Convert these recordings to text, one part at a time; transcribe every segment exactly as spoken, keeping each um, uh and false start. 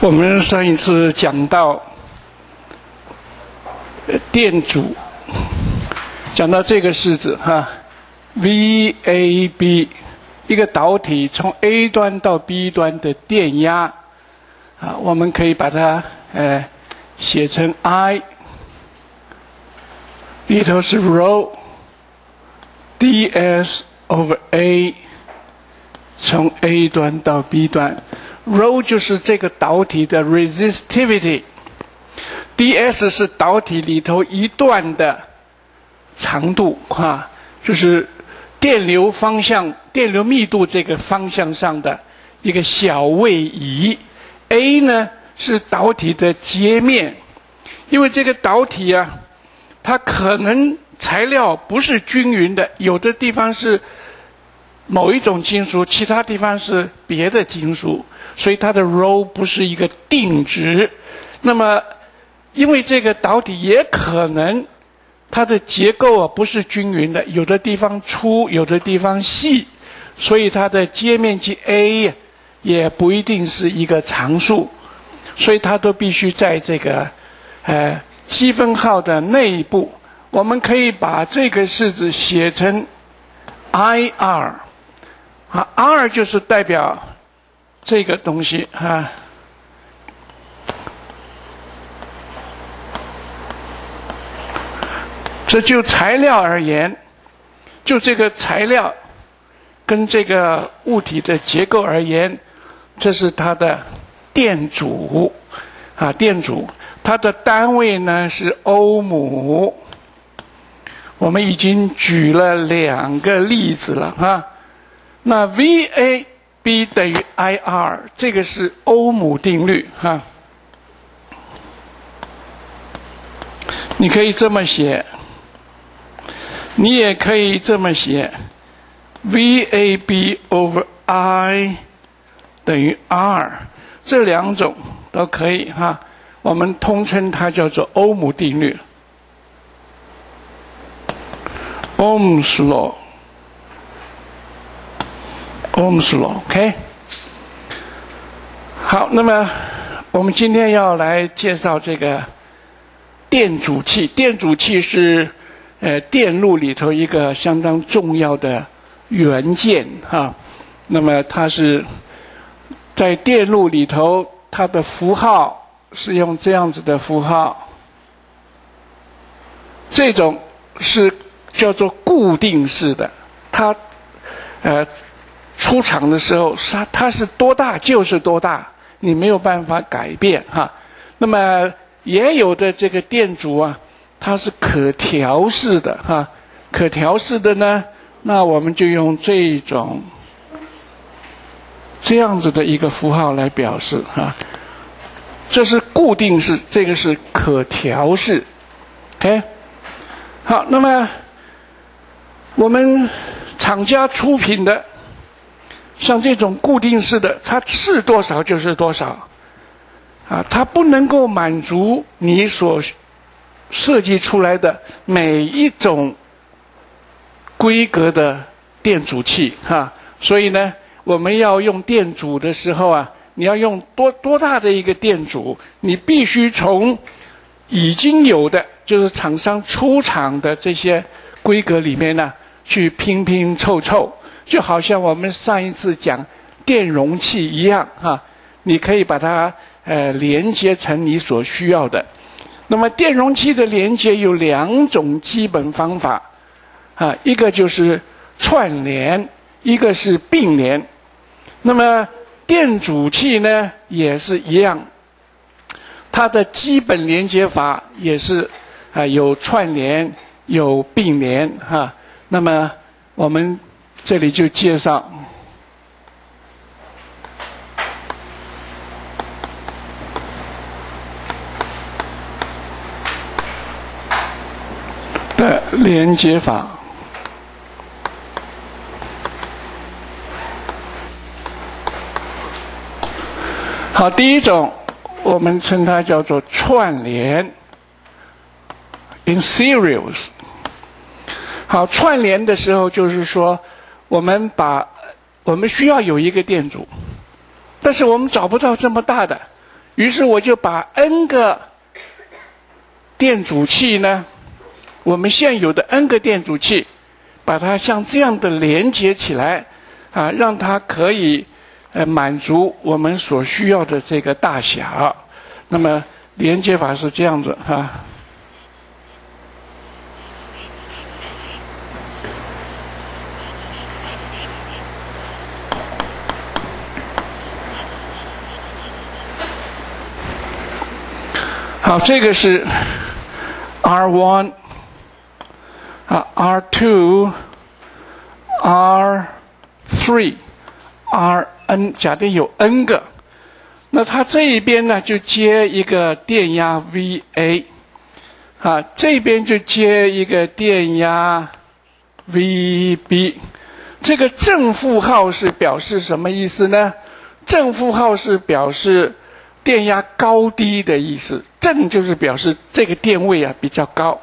我们上一次讲到电阻，讲到这个式子哈 ，V A B 一个导体从 A 端到 B 端的电压啊，我们可以把它呃写成 I， 里头是 rho ds over A， 从 A 端到 B 端。Rho 就是这个导体的 resistivity，ds 是导体里头一段的长度哈，就是电流方向、电流密度这个方向上的一个小位移。A 呢是导体的截面，因为这个导体啊，它可能材料不是均匀的，有的地方是某一种金属，其他地方是别的金属。所以它的 rho 不是一个定值，那么因为这个导体也可能它的结构啊不是均匀的，有的地方粗，有的地方细，所以它的接面积 A 也不一定是一个常数，所以它都必须在这个呃积分号的内部。我们可以把这个式子写成 I R 啊 ，R 就是代表这个东西啊，这就材料而言，就这个材料跟这个物体的结构而言，这是它的电阻啊，电阻，它的单位呢是欧姆。我们已经举了两个例子了啊，那 V A B 等于 I R， 这个是欧姆定律哈。你可以这么写，你也可以这么写 ，V A B over I 等于 R， 这两种都可以哈。我们通称它叫做欧姆定律 ，Ohm's law。Ohm's law，OK。好，那么我们今天要来介绍这个电阻器。电阻器是呃电路里头一个相当重要的元件哈。那么它是在电路里头，它的符号是用这样子的符号，这种是叫做固定式的，它呃。出厂的时候，它它是多大就是多大，你没有办法改变哈。那么也有的这个电阻啊，它是可调式的哈。可调式的呢，那我们就用这种这样子的一个符号来表示哈。这是固定式，这个是可调式。OK， 好，那么我们厂家出品的。像这种固定式的，它是多少就是多少，啊，它不能够满足你所设计出来的每一种规格的电阻器哈。所以呢，我们要用电阻的时候啊，你要用多多大的一个电阻，你必须从已经有的，就是厂商出厂的这些规格里面呢，去拼拼凑凑。就好像我们上一次讲电容器一样哈，你可以把它呃连接成你所需要的。那么电容器的连接有两种基本方法啊，一个就是串联，一个是并联。那么电阻器呢也是一样，它的基本连接法也是啊有串联有并联哈。那么我们这里就介绍的连接法。好，第一种我们称它叫做串联 in series。好，串联的时候就是说，我们把我们需要有一个电阻，但是我们找不到这么大的， 于是我就把 n 个电阻器呢，我们现有的 n 个电阻器，把它像这样的连接起来，啊，让它可以呃满足我们所需要的这个大小。那么连接法是这样子啊。好，这个是 R 一 啊 R 二 R 三 R N， 假定有 n 个，那它这一边呢就接一个电压 V A， 啊，这边就接一个电压 V B。这个正负号是表示什么意思呢？正负号是表示电压高低的意思，正就是表示这个电位啊比较高，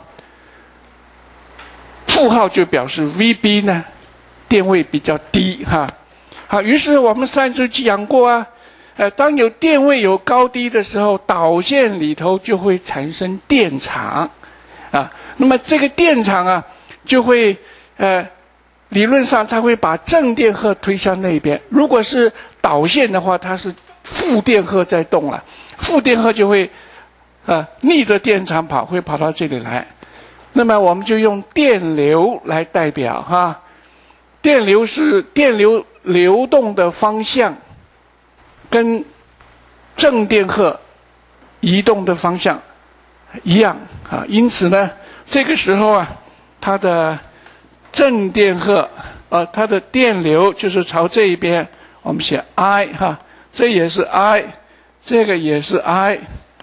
负号就表示 V B 呢电位比较低哈。好，于是我们上次讲过啊，呃，当有电位有高低的时候，导线里头就会产生电场啊。那么这个电场啊，就会呃，理论上它会把正电荷推向那边。如果是导线的话，它是负电荷在动了，负电荷就会呃逆着电场跑，会跑到这里来。那么我们就用电流来代表哈，电流是电流流动的方向跟正电荷移动的方向一样啊，因此呢，这个时候啊，它的正电荷呃，它的电流就是朝这一边，我们写 I 哈。这也是 I， 这个也是 I，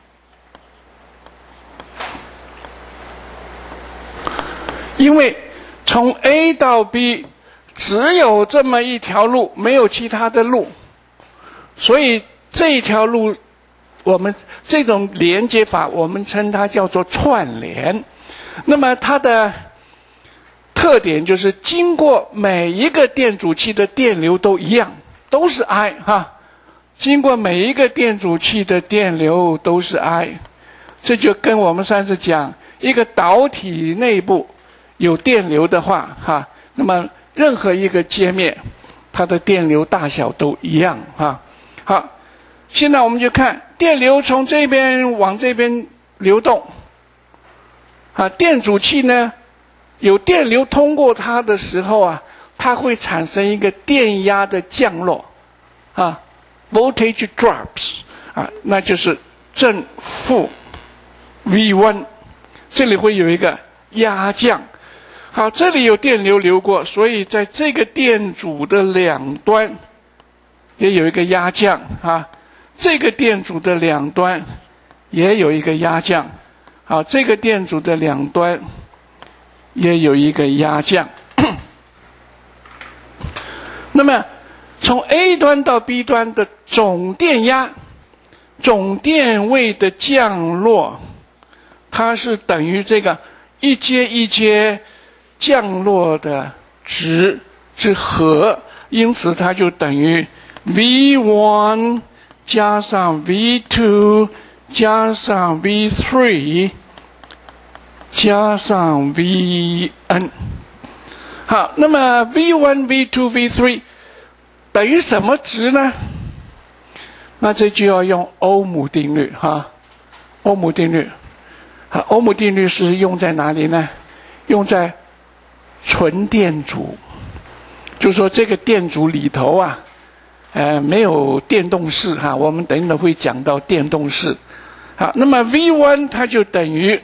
因为从 A 到 B 只有这么一条路，没有其他的路，所以这一条路，我们这种连接法，我们称它叫做串联。那么它的特点就是经过每一个电阻器的电流都一样，都是 I 哈。经过每一个电阻器的电流都是 I， 这就跟我们上次讲，一个导体内部有电流的话，哈，那么任何一个接面，它的电流大小都一样，哈。好，现在我们就看电流从这边往这边流动，啊，电阻器呢，有电流通过它的时候啊，它会产生一个电压的降落，啊。Voltage drops 啊，那就是正负 V 一， 这里会有一个压降。好，这里有电流流过，所以在这个电阻的两端也有一个压降啊。这个电阻的两端也有一个压降。好，这个电阻的两端也有一个压降。那么从 A 端到 B 端的总电压、总电位的降落，它是等于这个一阶一阶降落的值之和，因此它就等于 V 一 加上 V 二 加上 V 三 加上 V N。好，那么 V 一 V 二 V 三等于什么值呢？那这就要用欧姆定律哈，欧姆定律。好，欧姆定律是用在哪里呢？用在纯电阻，就是说这个电阻里头啊，呃，没有电动式哈。我们等一会会讲到电动式。好，那么 V 一 它就等于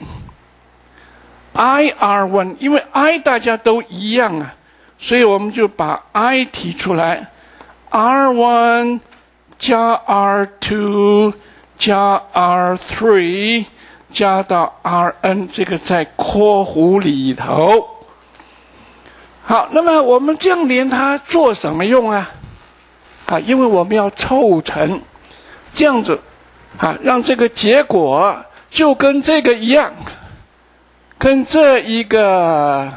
I R 一， 因为 I 大家都一样啊，所以我们就把 I 提出来。R 一 加 R 二 加 R 三 加到 R N， 这个在括弧里头。好，那么我们这样连它做什么用啊？啊，因为我们要凑成这样子啊，让这个结果就跟这个一样，跟这一个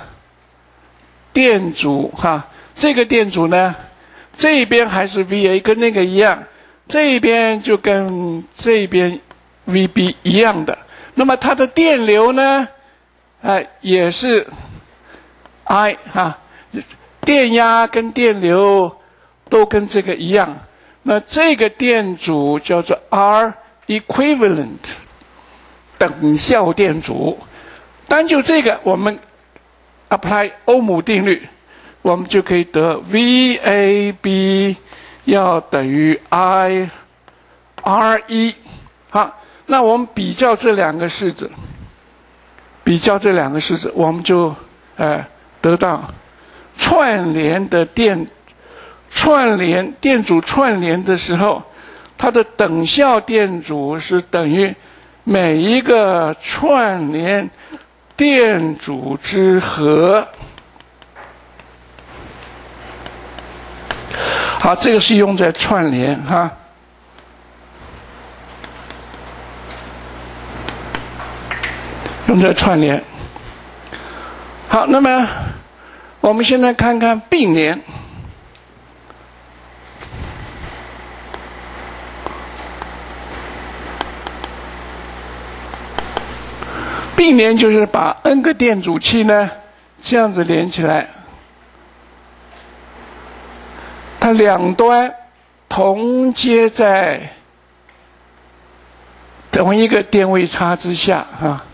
电阻哈，这个电阻呢，这边还是 V A， 跟那个一样， 这边就跟这边 V B 一样的。那么它的电流呢，呃，也是 I 哈，电压跟电流都跟这个一样。那这个电阻叫做 R equivalent 等效电阻。单就这个，我们 apply 欧姆定律，我们就可以得 V A B 要等于 I R 一。好，那我们比较这两个式子，比较这两个式子，我们就呃得到串联的电串联电阻串联的时候，它的等效电阻是等于每一个串联电阻之和。好，这个是用在串联哈。用在串联。好，那么我们现在看看并联。并联就是把 n 个电阻器呢这样子连起来，它两端同接在同一个电位差之下啊。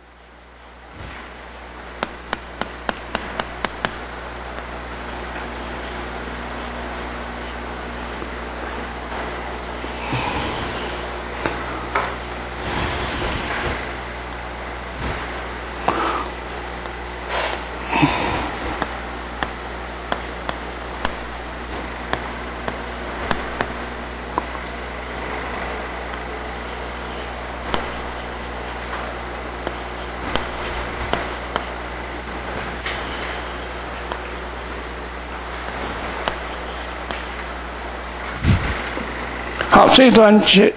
好，这端接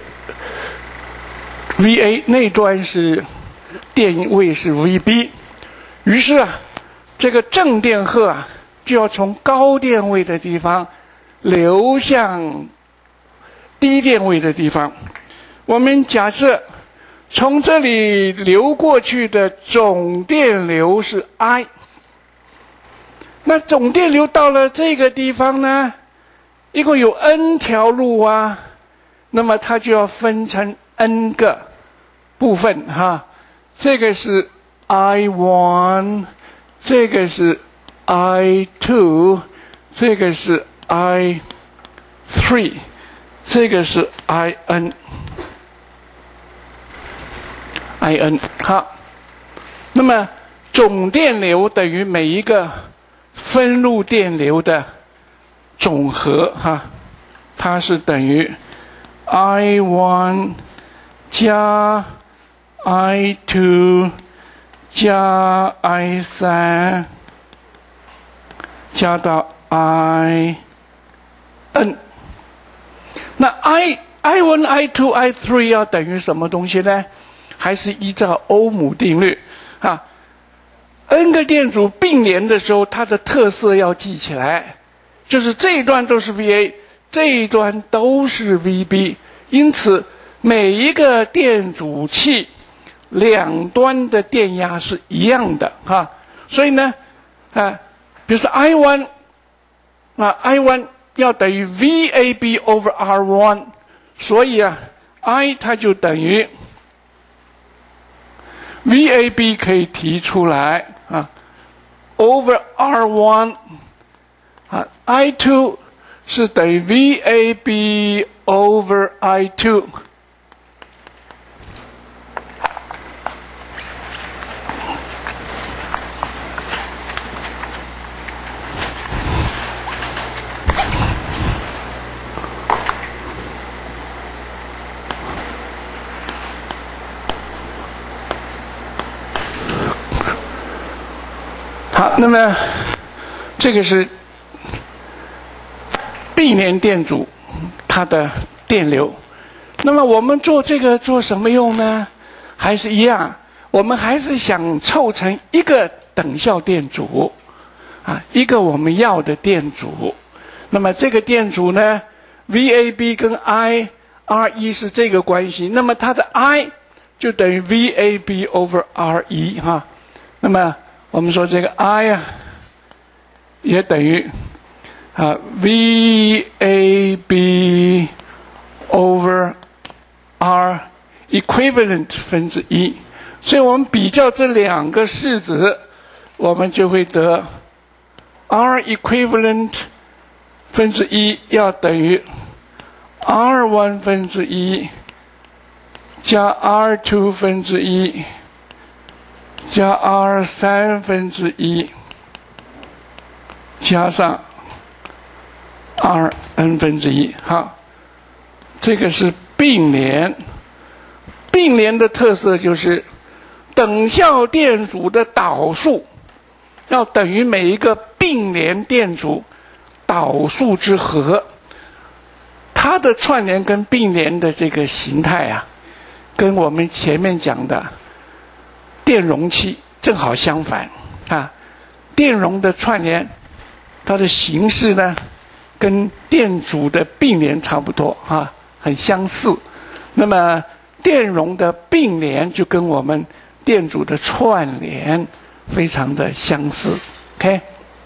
V A， 那端是电位是 V B， 于是啊，这个正电荷啊就要从高电位的地方流向低电位的地方。我们假设从这里流过去的总电流是 I， 那总电流到了这个地方呢，一共有 n 条路啊。那么它就要分成 n 个部分哈，这个是 I 一， 这个是 I 二， 这个是 I 三， 这个是 I N I N 好，那么总电流等于每一个分路电流的总和哈，它是等于I 一 加 I 二 加 I 三 加到 I N。那 I I 一 I 二 I 三要等于什么东西呢？还是依照欧姆定律啊 ？n 个电阻并联的时候，它的特色要记起来，就是这一段都是 V A。这一端都是 V B， 因此每一个电阻器两端的电压是一样的哈。所以呢，啊，比如说 I 一 啊 I 一 要等于 V A B over R 一， 所以啊 I 它就等于 V A B 可以提出来啊 over R 一 啊 I 二是等于 V A B over I 二。好，那么这个是并联电阻它的电流。那么我们做这个做什么用呢？还是一样，我们还是想凑成一个等效电阻啊，一个我们要的电阻。那么这个电阻呢 V A B 跟 I R 一是这个关系，那么它的 I 就等于 V A B over R 一哈。那么我们说这个 I 啊，也等于啊 V A B over R equivalent 分之一。所以我们比较这两个式子，我们就会得 R equivalent 分之一要等于 R 一 分之一加 R 二 分之一加 R 三 分之一加上 R n 分之一。好，这个是并联。并联的特色就是等效电阻的导数要等于每一个并联电阻导数之和。它的串联跟并联的这个形态啊，跟我们前面讲的电容器正好相反啊。电容的串联，它的形式呢，跟电阻的并联差不多啊，很相似。那么电容的并联就跟我们电阻的串联非常的相似 ，OK。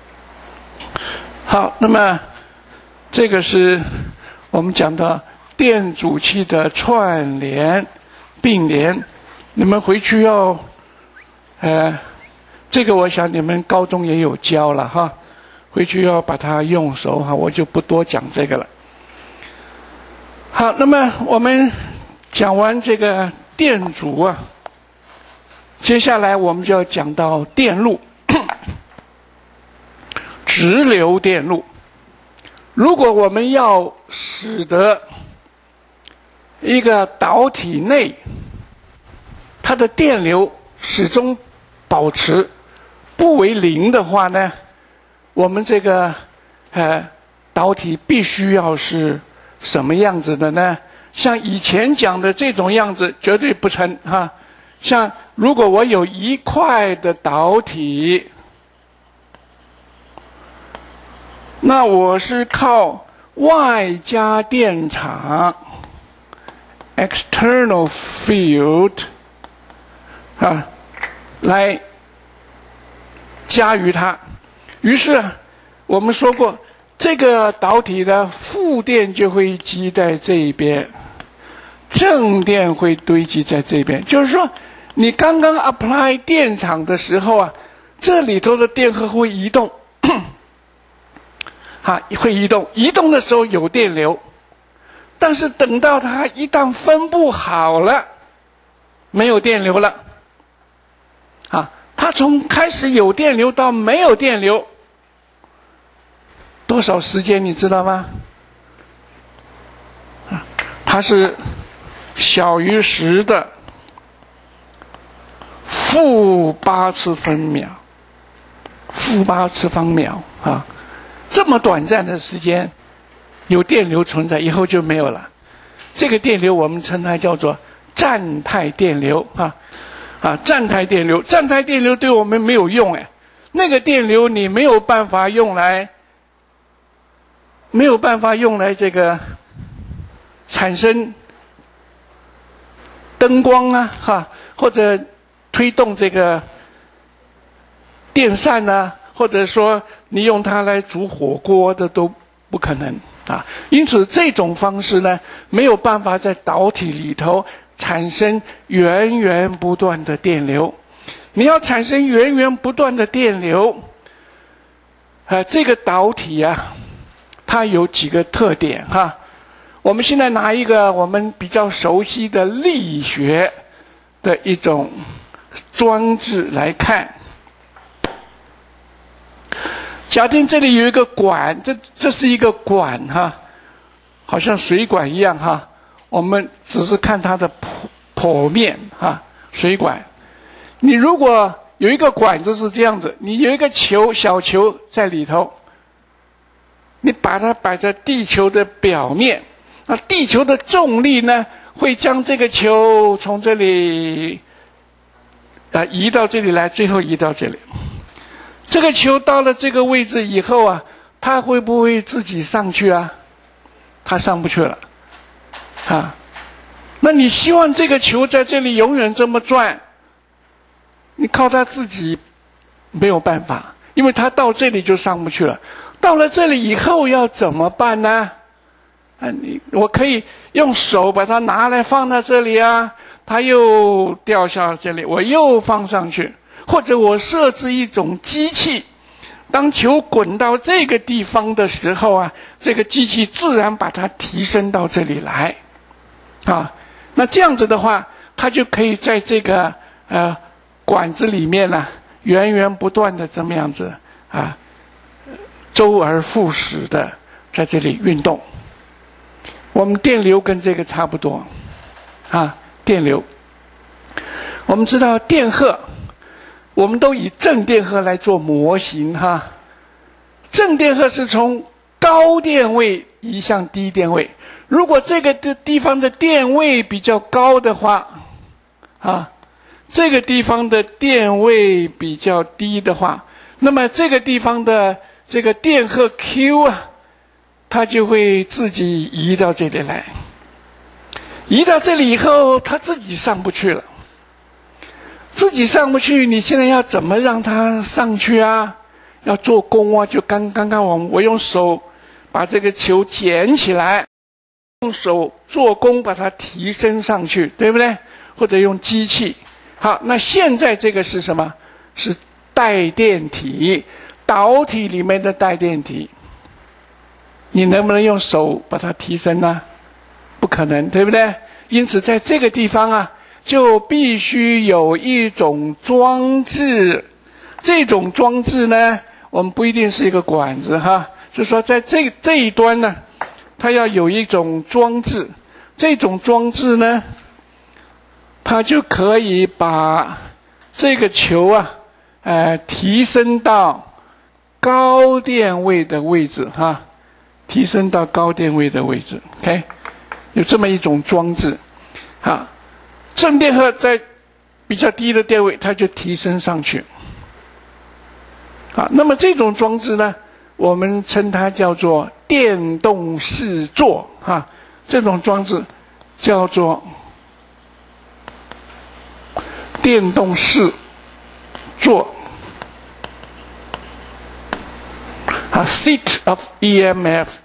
好，那么这个是我们讲的电阻器的串联、并联。你们回去要，呃，这个我想你们高中也有教了哈，回去要把它用熟哈，我就不多讲这个了。好，那么我们讲完这个电阻啊，接下来我们就要讲到电路，直流电路。如果我们要使得一个导体内它的电流始终保持不为零的话呢，我们这个呃导体必须要是什么样子的呢？像以前讲的这种样子绝对不成哈。像如果我有一块的导体，那我是靠外加电场 external field 啊来加于它。于是我们说过，这个导体的负电就会积在这一边，正电会堆积在这边。就是说你刚刚 apply 电场的时候啊，这里头的电荷会移动啊，会移动移动的时候有电流，但是等到它一旦分布好了，没有电流了啊。它从开始有电流到没有电流多少时间你知道吗？它是小于十的负八次分秒，负八次方秒啊！这么短暂的时间有电流存在，以后就没有了。这个电流我们称它叫做站态电流啊啊！站态电流，站态电流对我们没有用哎，那个电流你没有办法用来。没有办法用来这个产生灯光啊，哈，或者推动这个电扇啊，或者说你用它来煮火锅的都不可能啊。因此，这种方式呢，没有办法在导体里头产生源源不断的电流。你要产生源源不断的电流，啊，这个导体啊。它有几个特点哈，我们现在拿一个我们比较熟悉的力学的一种装置来看。假定这里有一个管，这这是一个管哈，好像水管一样哈。我们只是看它的剖剖面哈，水管。你如果有一个管子是这样子，你有一个球小球在里头。你把它摆在地球的表面，那地球的重力呢，会将这个球从这里啊移到这里来，最后移到这里。这个球到了这个位置以后啊，它会不会自己上去啊？ 它上不去了，啊，那你希望这个球在这里永远这么转，你靠它自己没有办法，因为它到这里就上不去了。到了这里以后要怎么办呢？啊，你我可以用手把它拿来放到这里啊，它又掉下这里，我又放上去，或者我设置一种机器，当球滚到这个地方的时候啊，这个机器自然把它提升到这里来，啊，那这样子的话，它就可以在这个呃管子里面呢、啊，源源不断的这么样子啊，周而复始的在这里运动。我们电流跟这个差不多，啊，电流。我们知道电荷，我们都以正电荷来做模型哈。正电荷是从高电位移向低电位，如果这个地方的电位比较高的话，啊，这个地方的电位比较低的话，那么这个地方的这个电荷 Q 啊，它就会自己移到这里来，移到这里以后，它自己上不去了。自己上不去，你现在要怎么让它上去啊？要做功啊，就刚刚刚我我用手把这个球捡起来，用手做功把它提升上去，对不对？或者用机器。好，那现在这个是什么？是带电体，导体里面的带电体。你能不能用手把它提升呢？不可能，对不对？因此在这个地方啊，就必须有一种装置。这种装置呢，我们不一定是一个管子哈，就是说在这这一端呢，它要有一种装置。这种装置呢，它就可以把这个球啊，呃，提升到高电位的位置哈。提升到高电位的位置 ，OK， 有这么一种装置，啊，正电荷在比较低的电位，它就提升上去，啊，那么这种装置呢，我们称它叫做电动视座，哈、啊，这种装置叫做电动视座。啊 ，seat of E M F。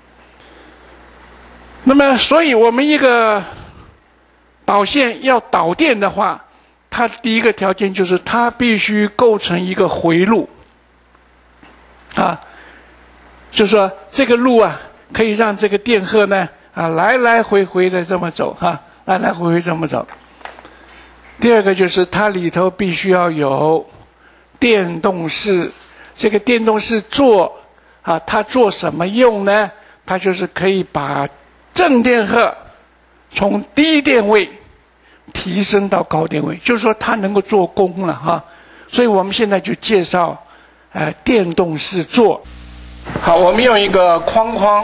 那么，所以我们一个导线要导电的话，它第一个条件就是它必须构成一个回路，啊，就是说这个路啊，可以让这个电荷呢啊来来回回的这么走哈、啊，来来回回这么走。第二个就是它里头必须要有电动视，这个电动视座。啊，它做什么用呢？它就是可以把正电荷从低电位提升到高电位，就是说它能够做功了哈。所以我们现在就介绍，呃，电动视座。好，我们用一个框框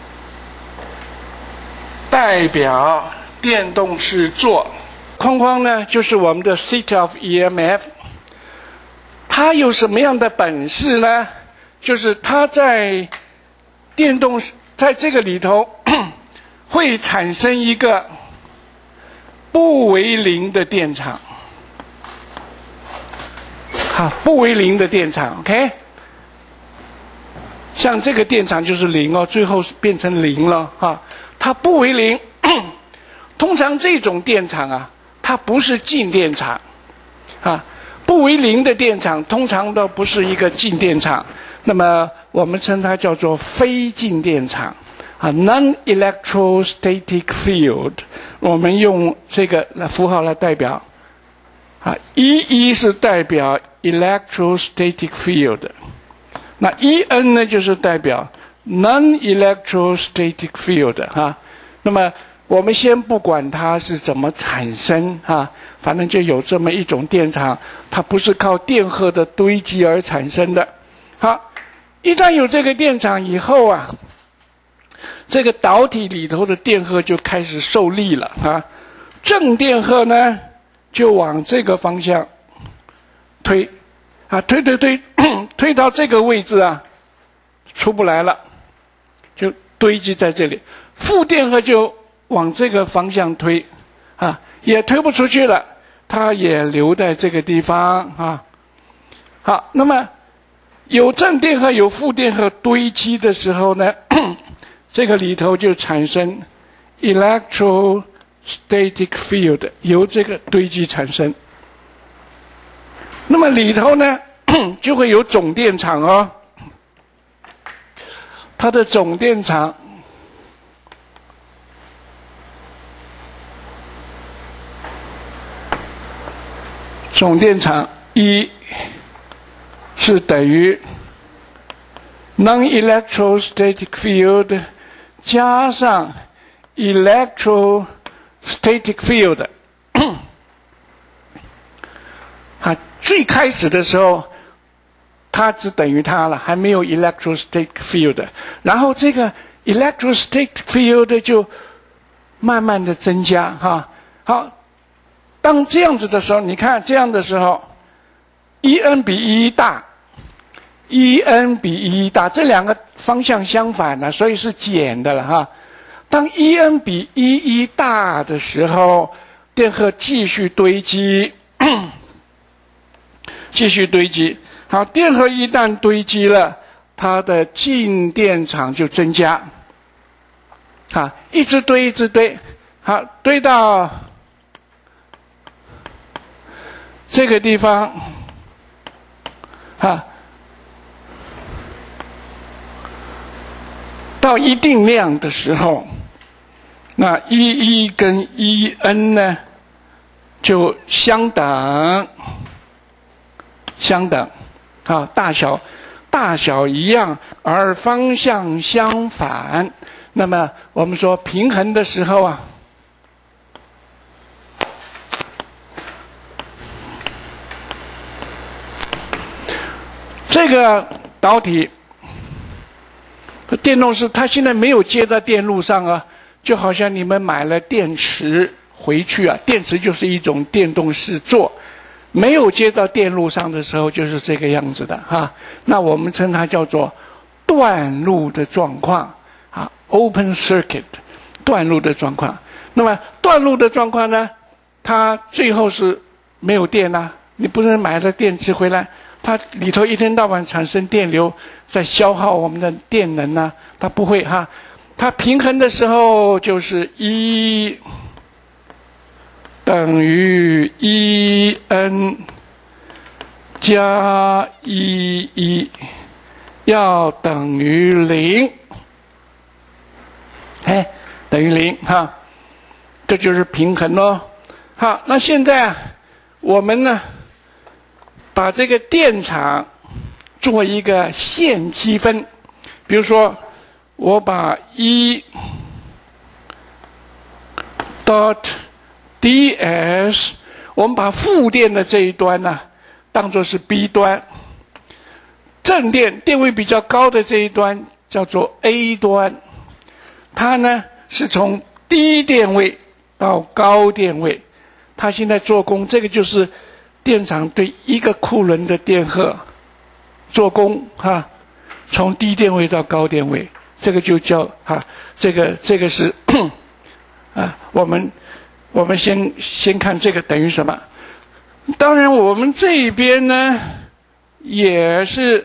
代表电动视座。框框呢，就是我们的 seat of E M F。它有什么样的本事呢？就是它在电动在这个里头会产生一个不为零的电场，好，不为零的电场 ，OK。像这个电场就是零哦，最后变成零了哈。它不为零，通常这种电场啊，它不是静电场啊。不为零的电场通常都不是一个静电场。那么我们称它叫做非静电场啊 ，non-electrostatic field。我们用这个符号来代表啊，一一是代表 electrostatic field， 那 E N 呢就是代表 non-electrostatic field 哈。那么我们先不管它是怎么产生啊，反正就有这么一种电场，它不是靠电荷的堆积而产生的。好。一旦有这个电场以后啊，这个导体里头的电荷就开始受力了啊。正电荷呢，就往这个方向推，啊，推推推，推到这个位置啊，出不来了，就堆积在这里，负电荷就往这个方向推，啊，也推不出去了，它也留在这个地方啊。好，那么有正电荷有负电荷堆积的时候呢，这个里头就产生 electrostatic field， 由这个堆积产生。那么里头呢就会有总电场哦，它的总电场总电场一是等于 non-electrostatic field 加上 electrostatic field。啊，最开始的时候，它只等于它了，还没有 electrostatic field。然后这个 electrostatic field 就慢慢的增加，哈。好，当这样子的时候，你看这样的时候 ，E N 比 E 大 ，E N 比 E 大，这两个方向相反了，所以是减的了哈。当 E N 比 E 一大的时候，电荷继续堆积。继续堆积，好，电荷一旦堆积了，它的静电场就增加，啊，一直堆，一直堆，好，堆到这个地方，啊，到一定量的时候，那 E 一 跟 E N 呢就相等。相等，啊，大小大小一样，而方向相反。那么我们说平衡的时候啊，这个导体电动式它现在没有接到电路上啊，就好像你们买了电池回去啊，电池就是一种电动式座。没有接到电路上的时候，就是这个样子的哈。那我们称它叫做断路的状况啊 ，open circuit， 断路的状况。那么断路的状况呢，它最后是没有电啊。你不是买了电池回来，它里头一天到晚产生电流，在消耗我们的电能啊，它不会哈。它平衡的时候就是一。等于 E N 加 E 一 要等于零，哎，等于零哈，这就是平衡咯。好，那现在啊，我们呢，把这个电场做一个线积分，比如说，我把一 dot ds， 我们把负电的这一端呢、啊，当作是 B 端，正电电位比较高的这一端叫做 A 端，它呢是从低电位到高电位，它现在做功，这个就是电场对一个库仑的电荷做功哈，从低电位到高电位，这个就叫哈，这个这个是啊，我们。我们先先看这个等于什么？当然，我们这边呢也是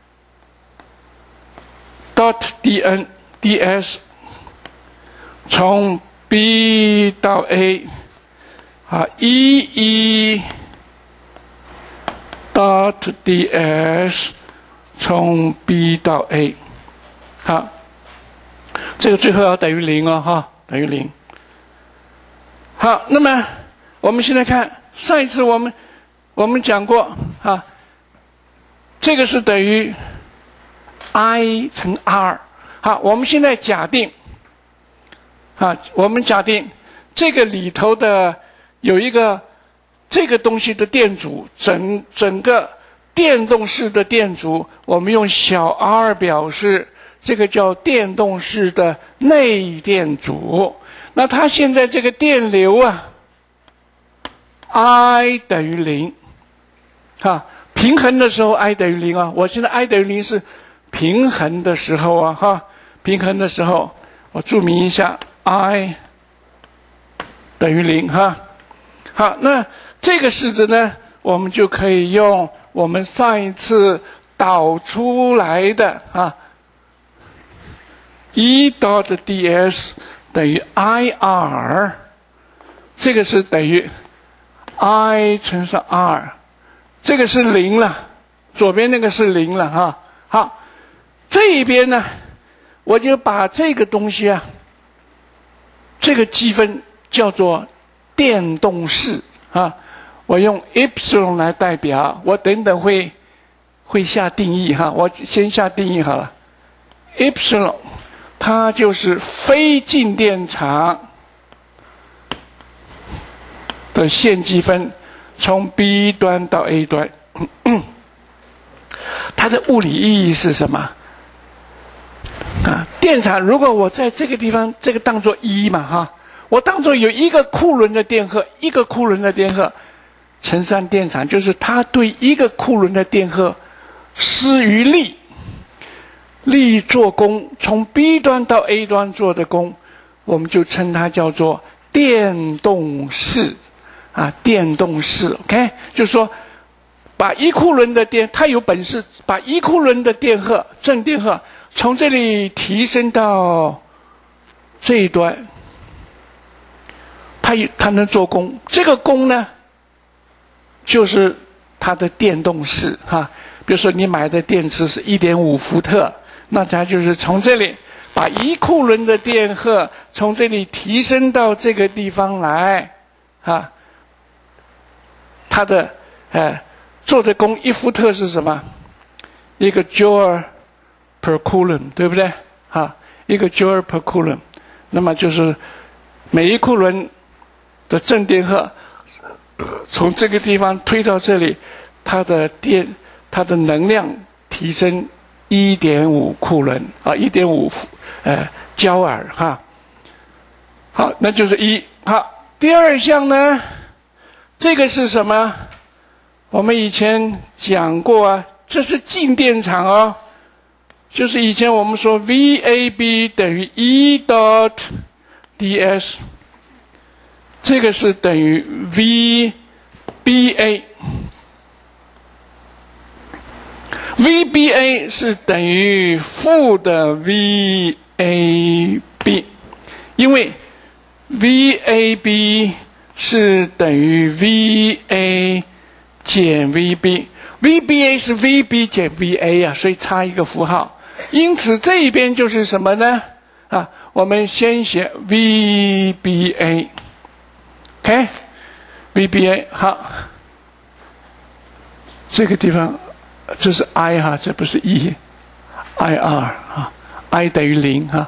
dot dn ds 从 B 到 A， 啊 ，E 一 dot ds 从 B 到 A， 好，这个最后要等于零哦，哈，等于零。好，那么我们现在看，上一次我们我们讲过啊，这个是等于 I 乘 R。好，我们现在假定啊，我们假定这个里头的有一个这个东西的电阻，整整个电动式的电阻，我们用小 r 表示，这个叫电动式的内电阻。那它现在这个电流啊 ，I 等于零，哈，平衡的时候 I 等于零啊。我现在 I 等于零是平衡的时候啊，哈， 平衡的时候，我注明一下 I 等于零哈。好，那这个式子呢，我们就可以用我们上一次导出来的啊 E dot ds 等于 I r， 这个是等于 I 乘上 r， 这个是零了，左边那个是零了哈。好，这一边呢，我就把这个东西啊，这个积分叫做电动式啊，我用 epsilon 来代表，我等等会会下定义哈，我先下定义好了。epsilon 它就是非静电场的线积分，从 B 端到 A 端。它的物理意义是什么？啊，电场如果我在这个地方，这个当作一嘛哈，我当作有一个库仑的电荷，一个库仑的电荷乘上电场，就是它对一个库仑的电荷施于力，力做功，从 B 端到 A 端做的功，我们就称它叫做电动式啊，电动式 ，OK， 就是说把一库仑的电，它有本事把一库仑的电荷正电荷从这里提升到这一端，它它能做功，这个功呢，就是它的电动式哈。比如说你买的电池是 一点五 伏特，那它就是从这里把一库仑的电荷从这里提升到这个地方来啊，它的哎做的功一伏特是什么？一个 joule per coulomb， 对不对？啊，一个 joule per coulomb， 那么就是每一库仑的正电荷从这个地方推到这里，它的电它的能量提升 一点五 库仑啊 ，一点五 呃焦耳哈。好，那就是一。好，第二项呢，这个是什么？我们以前讲过啊，这是静电场哦，就是以前我们说 V A B 等于 E dot ds， 这个是等于 V B A。V B A 是等于负的 V A B， 因为 V A B 是等于 V A 减 V B，V B A 是 V B 减 V A 啊，所以差一个符号。因此这一边就是什么呢？啊，我们先写 V B A，OK，V B A 好，这个地方。这是 I 哈，这不是 E，I R 啊 ，I 等于零哈。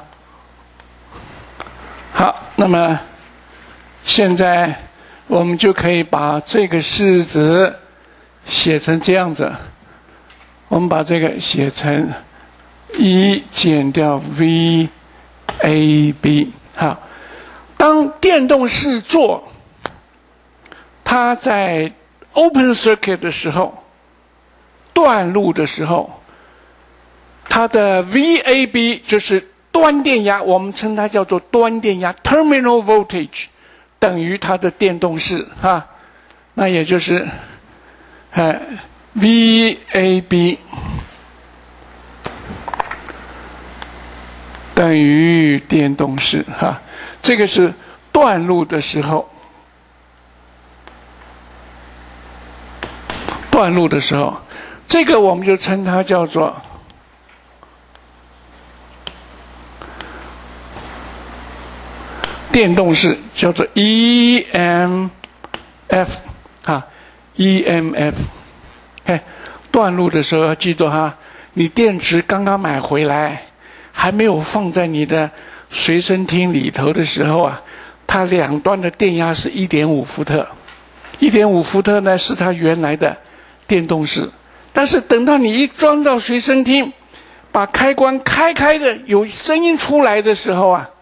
好，那么现在我们就可以把这个式子写成这样子。我们把这个写成一减掉 V A B。好，当电动式做，它在 open circuit 的时候。断路的时候，它的 V A B 就是端电压，我们称它叫做端电压 （terminal voltage） 等于它的电动式哈，那也就是呃 V A B 等于电动式哈，这个是断路的时候，断路的时候。这个我们就称它叫做电动式，叫做 E M F 啊 ，E M F。哎，断路的时候要记住哈，你电池刚刚买回来，还没有放在你的随身听里头的时候啊，它两端的电压是 一点五 伏特， 一点五 伏特呢是它原来的电动式。但是等到你一装到随身听，把开关开开的有声音出来的时候啊，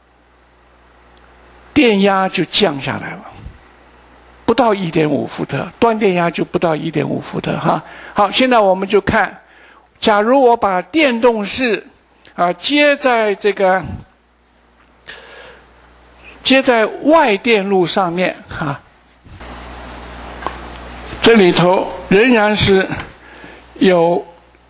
电压就降下来了，不到 一点五 伏特，端电压就不到 一点五 伏特哈。好，现在我们就看，假如我把电动式啊接在这个接在外电路上面啊，这里头仍然是有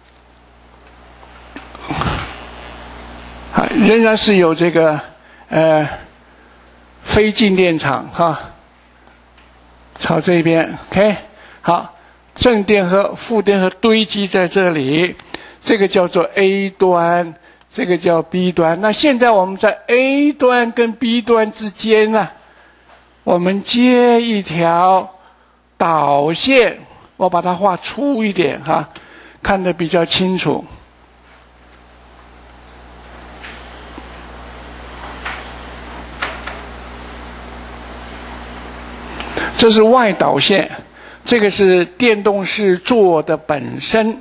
啊，仍然是有这个呃非静电场哈，朝这边 ，OK， 好，正电荷、负电荷堆积在这里，这个叫做 A 端，这个叫 B 端。那现在我们在 A 端跟 B 端之间呢，我们接一条导线，我把它画粗一点哈，看得比较清楚。这是外导线，这个是电动式做的本身。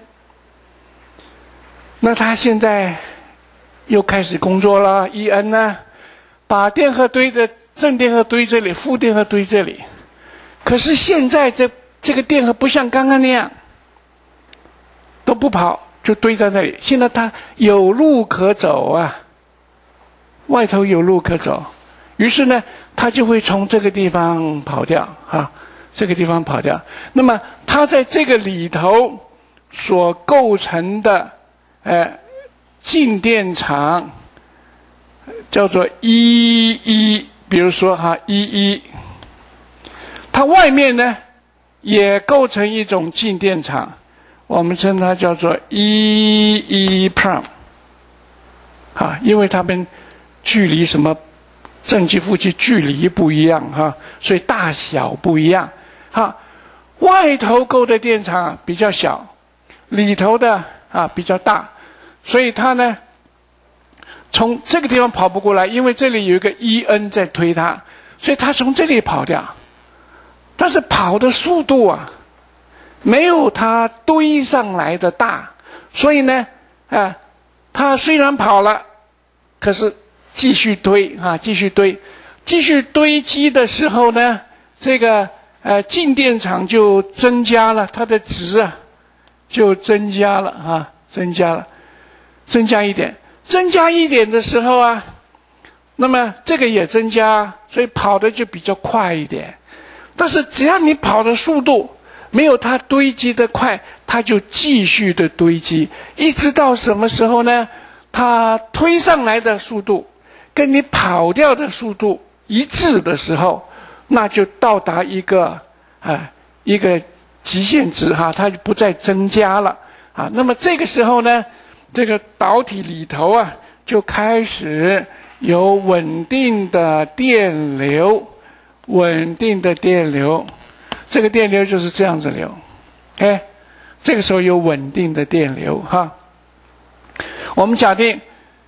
那它现在又开始工作了 ，E N 呢，把电荷堆在正电荷堆这里，负电荷堆这里。可是现在这这个电荷不像刚刚那样都不跑，就堆在那里。现在它有路可走啊，外头有路可走，于是呢，它就会从这个地方跑掉啊，这个地方跑掉。那么它在这个里头所构成的呃静电场叫做一一，比如说哈一一，它外面呢也构成一种静电场，我们称它叫做一一 prime 啊，因为它们距离什么正极负极距离不一样哈，所以大小不一样哈。外头构的电场比较小，里头的啊比较大，所以它呢从这个地方跑不过来，因为这里有一个 E N 在推它，所以它从这里跑掉。但是跑的速度啊，没有它堆上来的大，所以呢，啊，它虽然跑了，可是继续堆啊，继续堆，继续堆积的时候呢，这个呃静电场就增加了，它的值啊就增加了啊，增加了，增加一点，增加一点的时候啊，那么这个也增加，所以跑的就比较快一点。但是只要你跑的速度没有它堆积的快，它就继续的堆积，一直到什么时候呢？它推上来的速度跟你跑掉的速度一致的时候，那就到达一个啊一个极限值哈，它就不再增加了啊。那么这个时候呢，这个导体里头啊就开始有稳定的电流。稳定的电流，这个电流就是这样子流 ，OK， 这个时候有稳定的电流哈。我们假定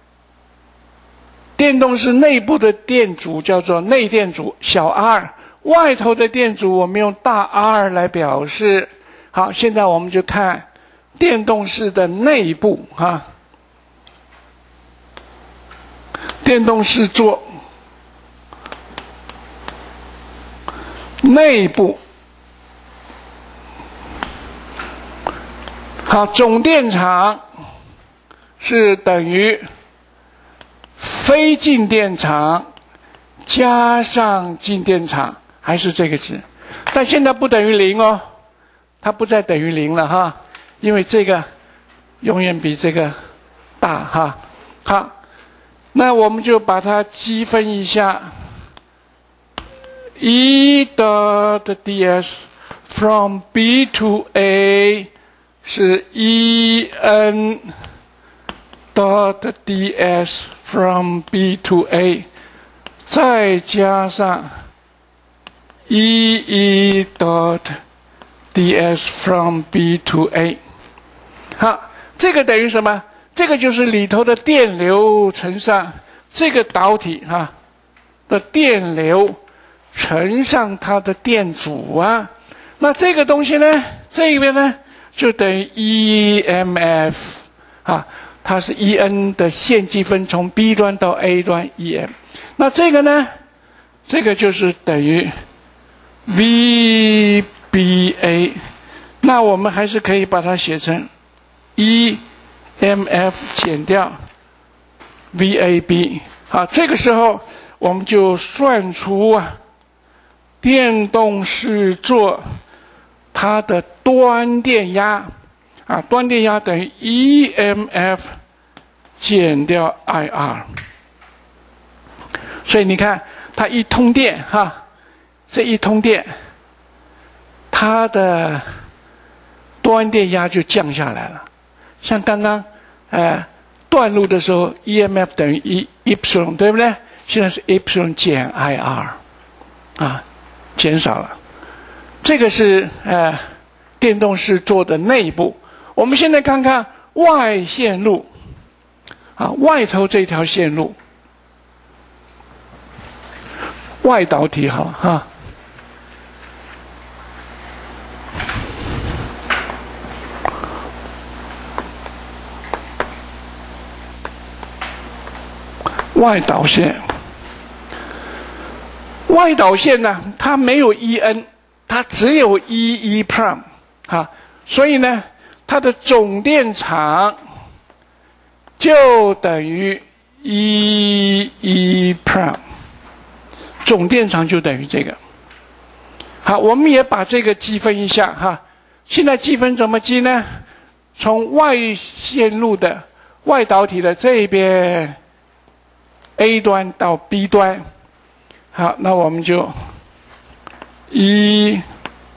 电动式内部的电阻叫做内电阻小 r， 外头的电阻我们用大 R 来表示。好，现在我们就看电动式的内部哈，电动式做。内部好，总电场是等于非静电场加上静电场，还是这个值，但现在不等于零哦，它不再等于零了哈，因为这个永远比这个大哈。好，那我们就把它积分一下。E dot ds from B to A 是 E N dot ds from B to A， 再加上 E E dot ds from B to A。好，这个等于什么？这个就是里头的电流乘上这个导体哈的电流。乘上它的电阻啊，那这个东西呢，这边呢就等于 E M F 啊，它是 E N 的线积分从 B 端到 A 端 E M， 那这个呢，这个就是等于 V B A， 那我们还是可以把它写成 E M F 减掉 V A B 啊，这个时候我们就算出啊，电动视座它的端电压啊，端电压等于 E M F 减掉 I R。所以你看，它一通电哈，这一通电，它的端电压就降下来了。像刚刚呃断路的时候 ，E M F 等于 E epsilon， 对不对？现在是 epsilon 减 I R， 啊，减少了。这个是呃电动视座的内部。我们现在看看外线路，啊，外头这条线路。外导体好哈，外导线，外导线呢，它没有 E N， 它只有 E E prime 啊，所以呢，它的总电场就等于 E E prime。总电场就等于这个。好，我们也把这个积分一下哈。现在积分怎么积呢？从外线路的外导体的这边 A 端到 B 端。好，那我们就 E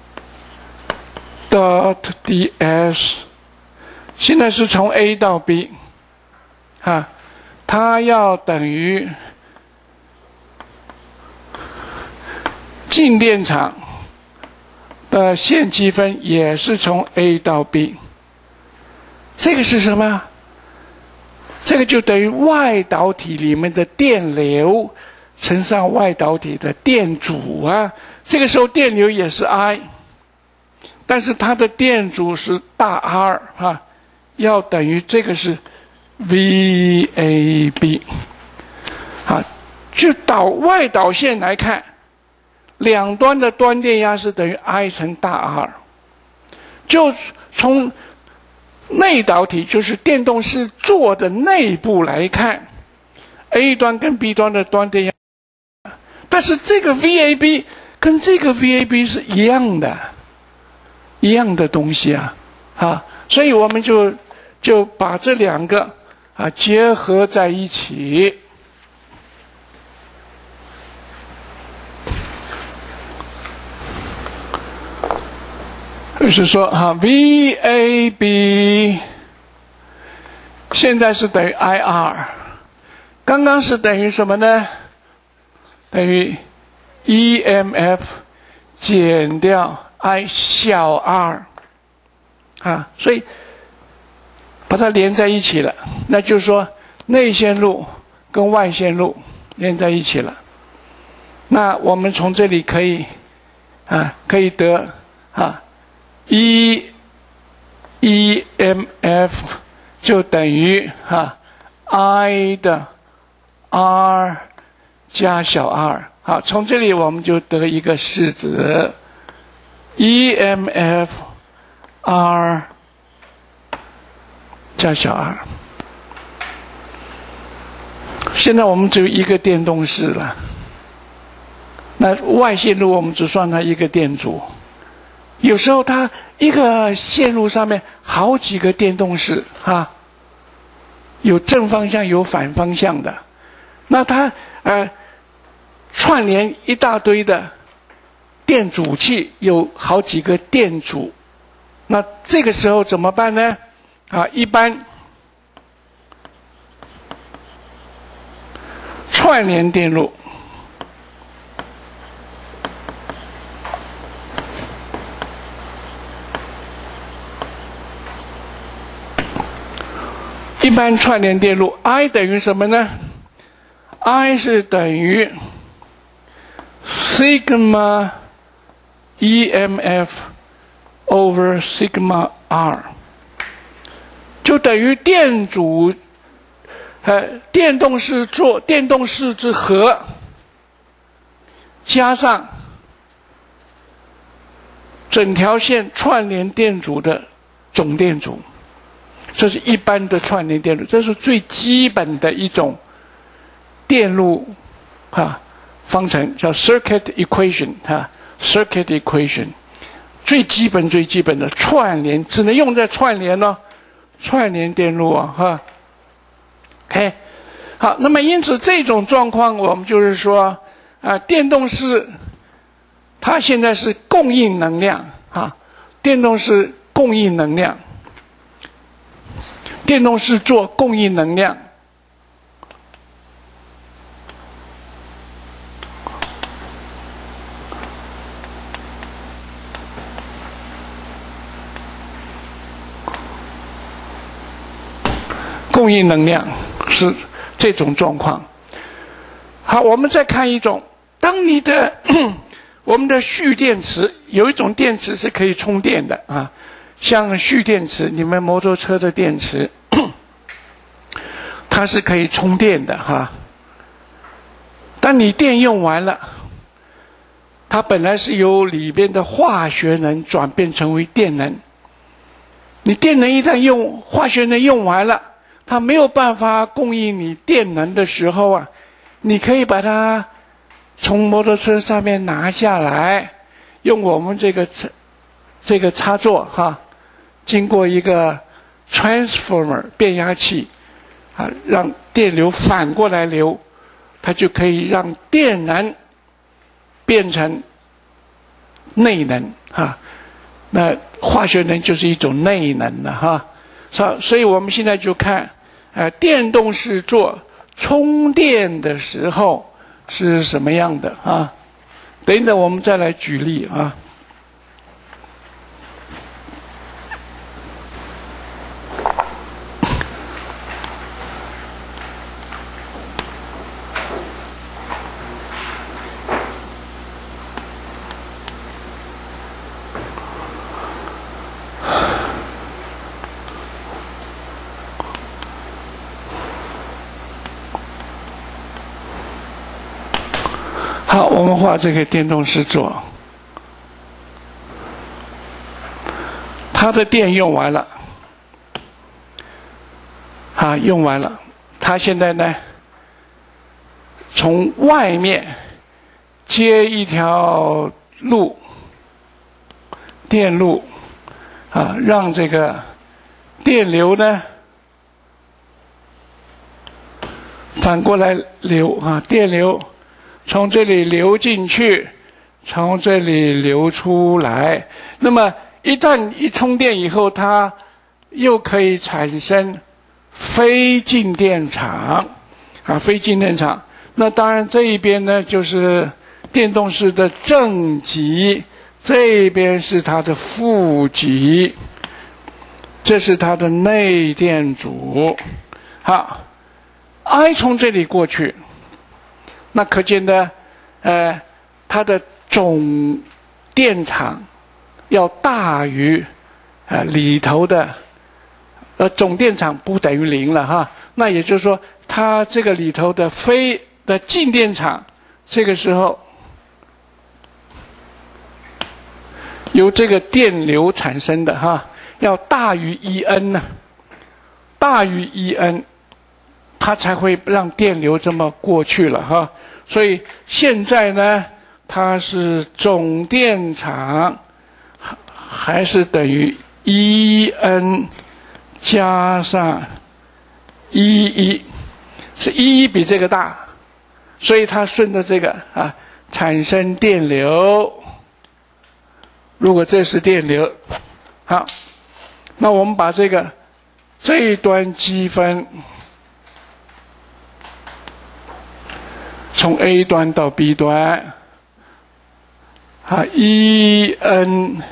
dot ds， 现在是从 A 到 B， 哈，它要等于静电场的线积分也是从 A 到 B， 这个是什么？这个就等于外导体里面的电流乘上外导体的电阻啊。这个时候电流也是 I， 但是它的电阻是大 R 啊，要等于这个是 V A B 啊。就导外导线来看。两端的端电压是等于 I 乘大 R， 就从内导体，就是电动视座的内部来看 ，A 端跟 B 端的端电压，但是这个 V A B 跟这个 V A B 是一样的，一样的东西啊，啊，所以我们就就把这两个啊结合在一起。就是说哈 ，V A B 现在是等于 I R， 刚刚是等于什么呢？等于 E M F 减掉 I 小 r 啊，所以把它连在一起了。那就是说内线路跟外线路连在一起了。那我们从这里可以啊，可以得啊。E E M F 就等于哈 I 的 R 加小 r， 好，从这里我们就得一个式子 E M F R 加小 r。现在我们只有一个电动视了，那外线路我们只算它一个电阻。有时候它一个线路上面好几个电动视啊，有正方向有反方向的，那它呃串联一大堆的电阻器，有好几个电阻，那这个时候怎么办呢？啊，一般串联电路。一般串联电路 I 等于什么呢？ I 是等于 sigma E M F over sigma R， 就等于电阻呃电动视座电动视之和加上整条线串联电阻的总电阻。 这是一般的串联电路，这是最基本的一种电路啊方程，叫 circuit equation 啊 circuit equation， 最基本最基本的串联，只能用在串联咯，串联电路啊哈。OK， 好，那么因此这种状况，我们就是说啊，电动式它现在是供应能量啊，电动式供应能量。电动是做供应能量，供应能量是这种状况。好，我们再看一种，当你的我们的蓄电池，有一种电池是可以充电的啊，像蓄电池，你们摩托车的电池。它是可以充电的哈，当你电用完了，它本来是由里边的化学能转变成为电能。你电能一旦用化学能用完了，它没有办法供应你电能的时候啊，你可以把它从摩托车上面拿下来，用我们这个这个插座哈，经过一个 transformer 变压器。啊，让电流反过来流，它就可以让电能变成内能哈。那化学能就是一种内能了哈。所所以我们现在就看，呃，电动式做充电的时候是什么样的啊？等等，我们再来举例啊。好，我们画这个电动式座，它的电用完了，啊，用完了，它现在呢，从外面接一条路，电路，啊，让这个电流呢反过来流啊，电流。从这里流进去，从这里流出来。那么一旦一充电以后，它又可以产生非静电场啊，非静电场。那当然这一边呢就是电动式的正极，这一边是它的负极，这是它的内电阻。好 ，I 从这里过去。那可见的，呃，它的总电场要大于呃里头的，呃总电场不等于零了哈。那也就是说，它这个里头的非的静电场，这个时候由这个电流产生的哈，要大于 E N 呢，大于 E N。它才会让电流这么过去了哈，所以现在呢，它是总电场还是等于 E N 加上 E 一，是 E 一比这个大，所以它顺着这个啊产生电流。如果这是电流，好，那我们把这个这一端积分。从 A 端到 B 端，啊 ，E N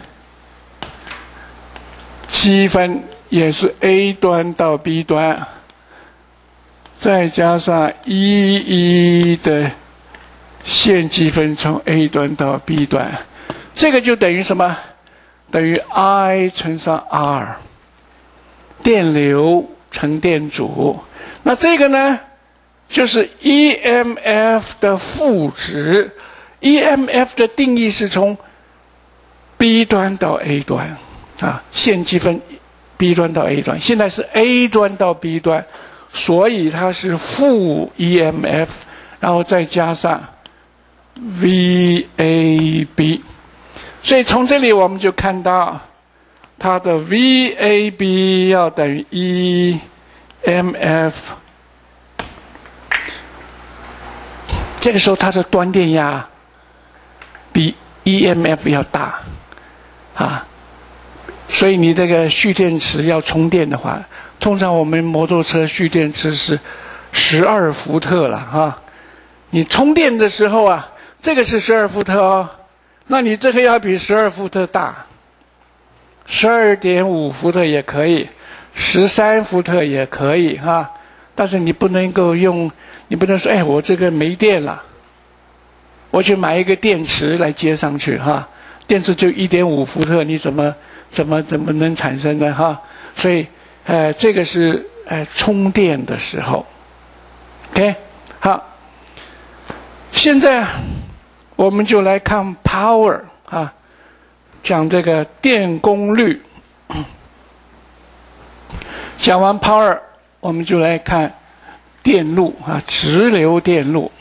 积分也是 A 端到 B 端，再加上 E 一的线积分从 A 端到 B 端，这个就等于什么？等于 I 乘上 R， 电流乘电阻。那这个呢？就是 E M F 的负值 ，E M F 的定义是从 B 端到 A 端，啊，线积分 B 端到 A 端，现在是 A 端到 B 端，所以它是负 E M F， 然后再加上 V A B， 所以从这里我们就看到它的 V A B 要等于 E M F， 这个时候它的端电压比 E M F 要大啊。所以你这个蓄电池要充电的话，通常我们摩托车蓄电池是十二伏特了哈。你充电的时候啊，这个是十二伏特哦，那你这个要比十二伏特大，十二点五伏特也可以，十三伏特也可以哈。但是你不能够用，你不能说，哎，我这个没电了，我去买一个电池来接上去哈。电池就一点五伏特，你怎么？怎么怎么能产生呢？哈，所以，呃，这个是呃充电的时候 ，OK， 好，现在我们就来看 power 啊，讲这个电功率。讲完 power， 我们就来看电路啊，直流电路。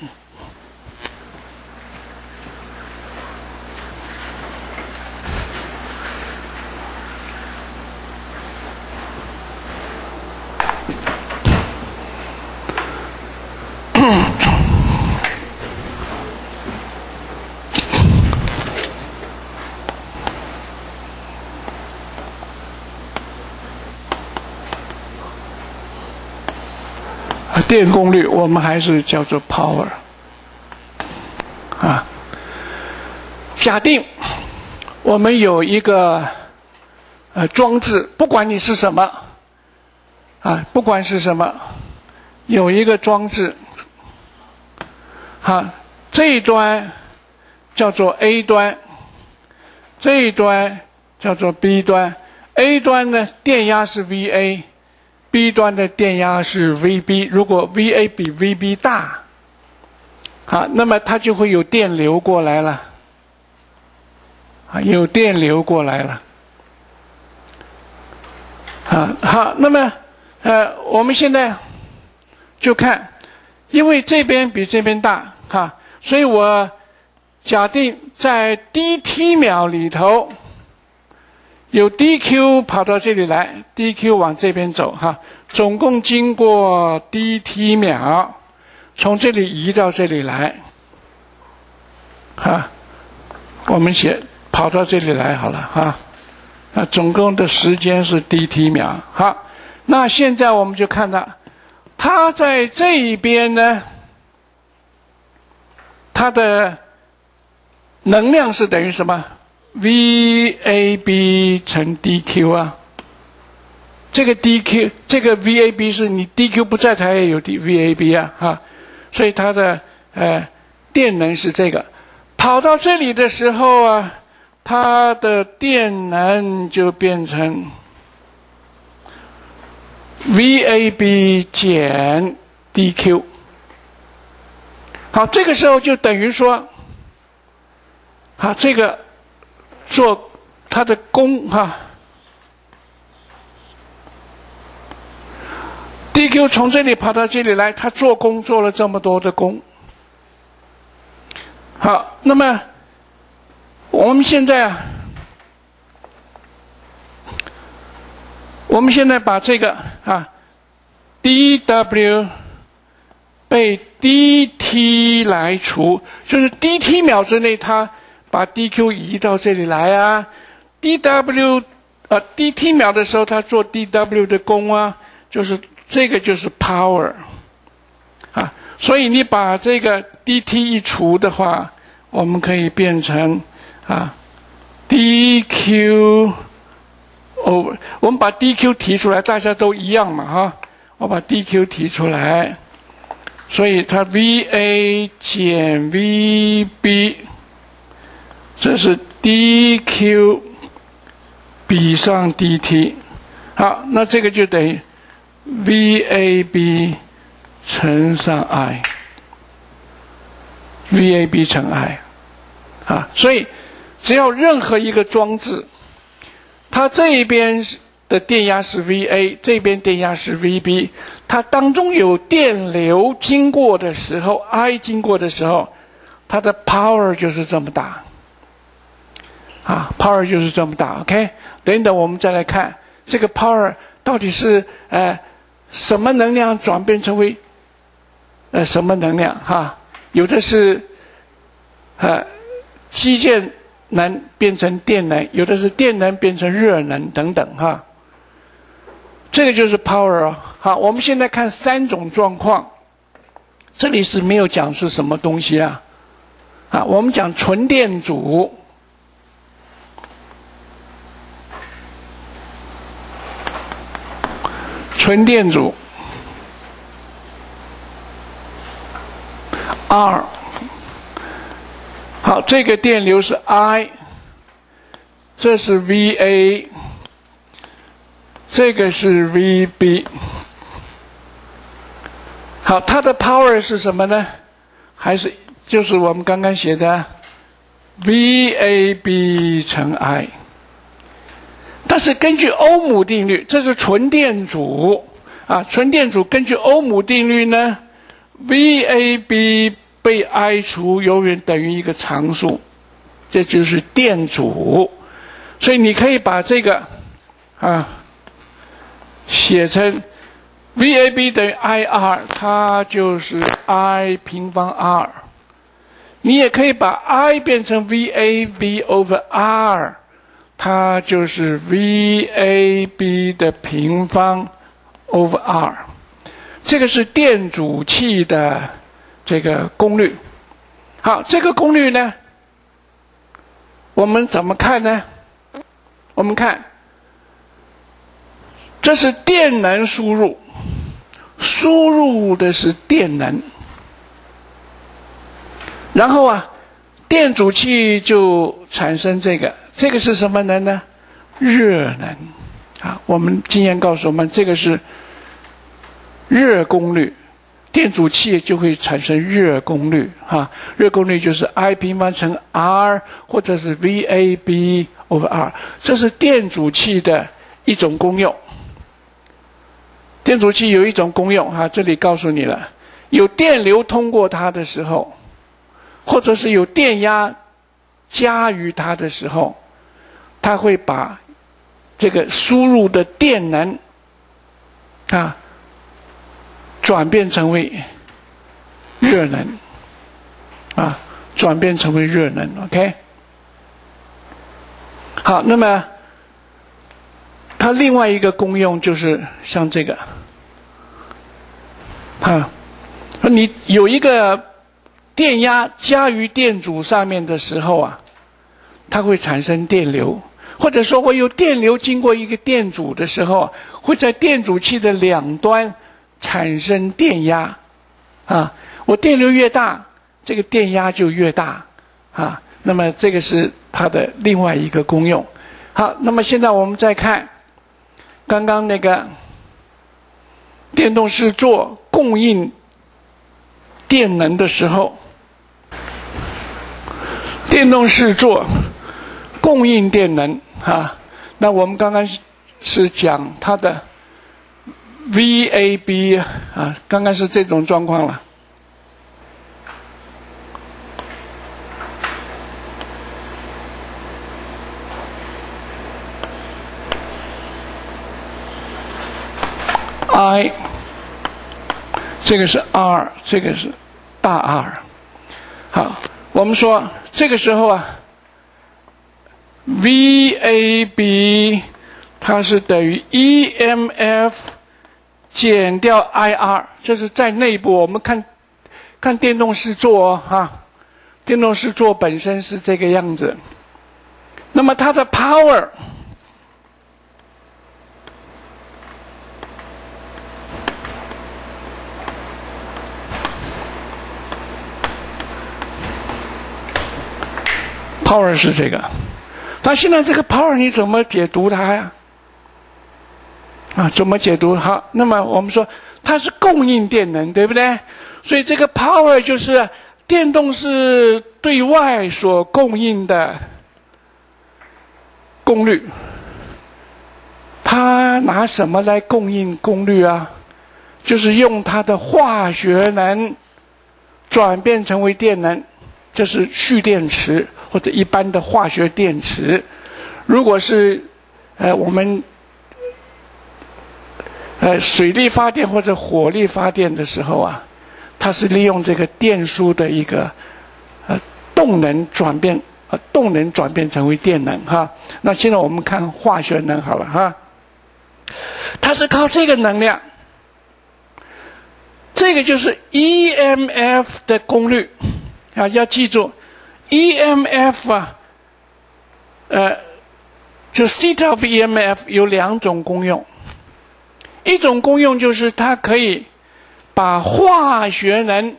电功率我们还是叫做 power 啊。假定我们有一个呃装置，不管你是什么啊，不管是什么，有一个装置，啊，这一端叫做 A 端，这一端叫做 B 端。A 端呢，电压是 V A。B 端的电压是 V B， 如果 V A 比 V B 大，好，那么它就会有电流过来了，啊，有电流过来了，啊，好，那么呃，我们现在就看，因为这边比这边大，哈，所以我假定在 dt 秒里头。有 dq 跑到这里来 ，dq 往这边走哈，总共经过 dt 秒，从这里移到这里来，哈，我们写跑到这里来好了哈，那总共的时间是 dt 秒，好，那现在我们就看到，它在这一边呢，它的能量是等于什么？ V A B 乘 dq 啊，这个 dq 这个 V A B 是你 dq 不在，它也有 V A B 啊，哈，所以它的呃电能是这个。跑到这里的时候啊，它的电能就变成 V A B 减 dq。好，这个时候就等于说，好，这个。做它的功哈 ，dq 从这里跑到这里来，它做功做了这么多的功。好，那么我们现在啊，我们现在把这个啊 dw 被 dt 来除，就是 dt 秒之内它。把 dq 移到这里来啊 ，dw 呃 dt 秒的时候，它做 dw 的功啊，就是这个就是 power 啊，所以你把这个 dt 一除的话，我们可以变成啊 dq over， 我们把 dq 提出来，大家都一样嘛哈，我把 dq 提出来，所以它 va 减 vb。这是 dq 比上 dt， 好，那这个就等于 V A B 乘上 I，V A B 乘 I， 啊，所以只要任何一个装置，它这一边的电压是 V A， 这边电压是 V B， 它当中有电流经过的时候 ，I 经过的时候，它的 power 就是这么大，啊 ，power 就是这么大 ，OK。等等，我们再来看这个 power 到底是呃什么能量转变成为呃什么能量哈？有的是呃机械能变成电能，有的是电能变成热能等等哈。这个就是 power 啊。好，我们现在看三种状况，这里是没有讲是什么东西啊？啊，我们讲纯电阻。纯电阻 R， 好，这个电流是 I， 这是 V A， 这个是 V B。好，它的 power 是什么呢？还是就是我们刚刚写的 V A B 乘 I。但是根据欧姆定律，这是纯电阻啊，纯电阻根据欧姆定律呢 ，V A B 被 I 除永远等于一个常数，这就是电阻。所以你可以把这个啊写成 V A B 等于 I R， 它就是 I 平方 R。你也可以把 I 变成 V A B over R。它就是 V A B 的平方 over R， 这个是电阻器的这个功率。好，这个功率呢，我们怎么看呢？我们看，这是电能输入，输入的是电能，然后啊，电阻器就产生这个。这个是什么能呢？热能啊！我们经验告诉我们，这个是热功率，电阻器就会产生热功率哈。热功率就是 I 平方乘 R 或者是 V A B over R， 这是电阻器的一种功用。电阻器有一种功用哈，这里告诉你了，有电流通过它的时候，或者是有电压加于它的时候。它会把这个输入的电能啊转变成为热能啊，转变成为热能 ，OK。好，那么它另外一个功用就是像这个啊，你有一个电压加于电阻上面的时候啊，它会产生电流。或者说我有电流经过一个电阻的时候，会在电阻器的两端产生电压啊。我电流越大，这个电压就越大啊。那么这个是它的另外一个功用。好，那么现在我们再看刚刚那个电动视座供应电能的时候，电动视座供应电能啊，那我们刚刚是讲它的 V A B 啊，刚刚是这种状况了。I 这个是 R， 这个是大 R。好，我们说这个时候啊。V A B 它是等于 E M F 减掉 I R， 这是在内部我们看看电动视座哦哈，电动视座本身是这个样子。那么它的 power ，power 是这个。那现在这个 power 你怎么解读它呀？啊，怎么解读？好，那么我们说它是供应电能，对不对？所以这个 power 就是电动是对外所供应的功率，派它拿什么来供应功率啊？就是用它的化学能转变成为电能，这是蓄电池或者一般的化学电池。如果是呃我们呃水力发电或者火力发电的时候啊，它是利用这个电输的一个呃动能转变呃动能转变成为电能哈。那现在我们看化学能好了哈，它是靠这个能量，这个就是 E M F 的功率啊，要记住 E M F 啊，呃，就 theta of E M F 有两种功用，一种功用就是它可以把化学能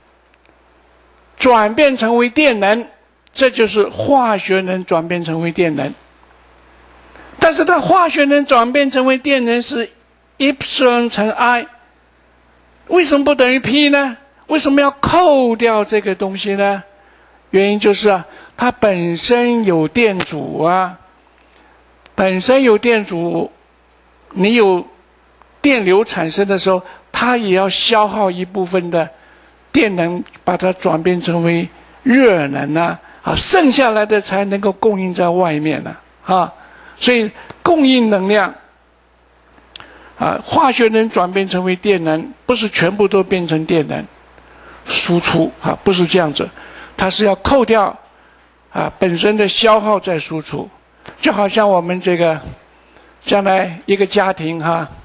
转变成为电能，这就是化学能转变成为电能。但是它化学能转变成为电能是 epsilon 乘 I， 为什么不等于 P 呢？为什么要扣掉这个东西呢？原因就是啊，它本身有电阻啊，本身有电阻，你有电流产生的时候，它也要消耗一部分的电能，把它转变成为热能啊，啊，剩下来的才能够供应在外面呢啊，啊，所以供应能量啊，化学能转变成为电能，不是全部都变成电能输出啊，不是这样子，它是要扣掉啊本身的消耗再输出，就好像我们这个将来一个家庭哈、啊，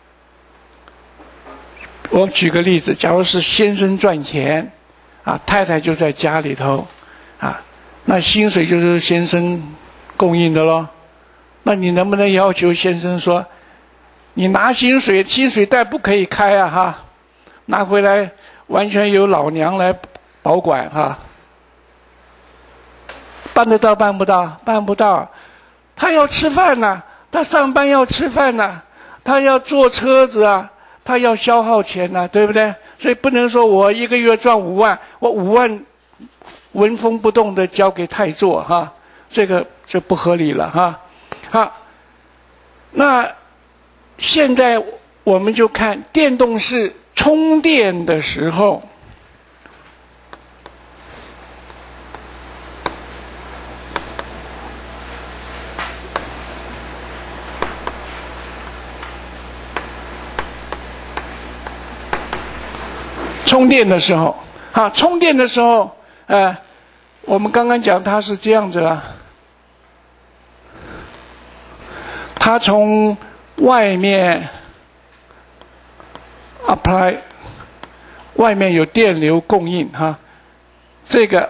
我举个例子，假如是先生赚钱啊，太太就在家里头啊，那薪水就是先生供应的咯。那你能不能要求先生说，你拿薪水，薪水袋不可以开啊哈，拿回来完全由老娘来保管哈，办得到办不到？办不到。他要吃饭呢、啊，他上班要吃饭呢、啊，他要坐车子啊，他要消耗钱呢、啊，对不对？所以不能说我一个月赚五万，我五万纹风不动的交给太座哈，这个就不合理了哈。好，那现在我们就看电动式充电的时候，充电的时候，好，充电的时候，呃，我们刚刚讲它是这样子了，它从外面 apply， 外面有电流供应哈，这个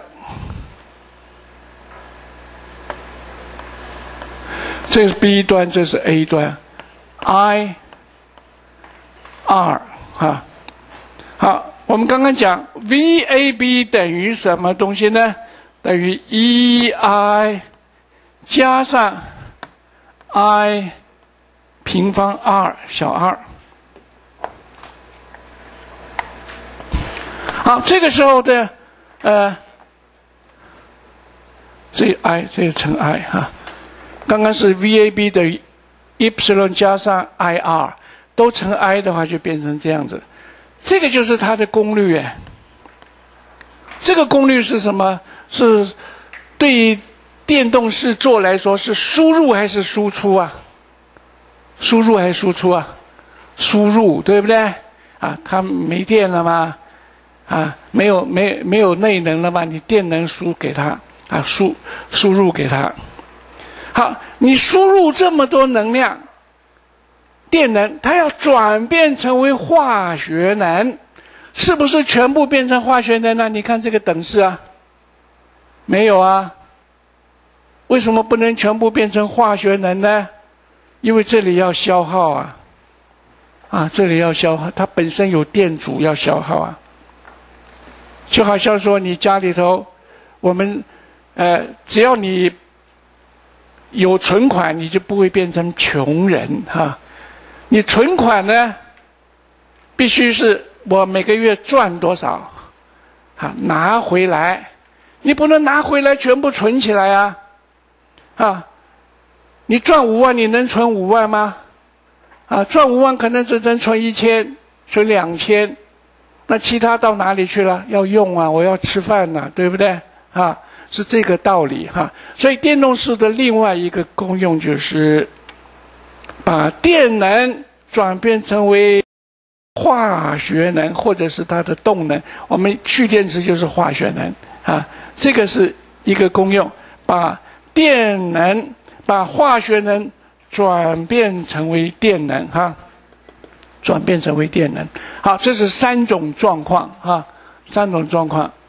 这是 B 端，这是 A 端 ，I R 哈，好。我们刚刚讲 V A B 等于什么东西呢？等于 E I 加上 I 平方 R 小 r。好，这个时候的呃，这 I 这乘 I 哈，刚刚是 V A B 等于 epsilon 加上 I R， 都乘 I 的话就变成这样子。这个就是它的功率哎，这个功率是什么？是对于电动式座来说是输入还是输出啊？输入还是输出啊？输入，对不对？啊，它没电了吗？啊，没有没没有内能了吗？你电能输给它啊，输输入给它。好，你输入这么多能量。电能它要转变成为化学能，是不是全部变成化学能呢？你看这个等式啊，没有啊。为什么不能全部变成化学能呢？因为这里要消耗啊，啊，这里要消耗，它本身有电阻要消耗啊。就好像说你家里头，我们呃，只要你有存款，你就不会变成穷人哈。啊你存款呢，必须是我每个月赚多少，啊，拿回来，你不能拿回来全部存起来啊，啊，你赚五万，你能存五万吗？ 啊，赚五万可能只能存一千，存两千，那其他到哪里去了？要用啊，我要吃饭呐、啊，对不对？啊，是这个道理哈。所以电动式的另外一个功用就是把电能转变成为化学能，或者是它的动能。我们蓄电池就是化学能啊，这个是一个功用，把电能、把化学能转变成为电能哈，转变成为电能。好，这是三种状况哈，三种状况。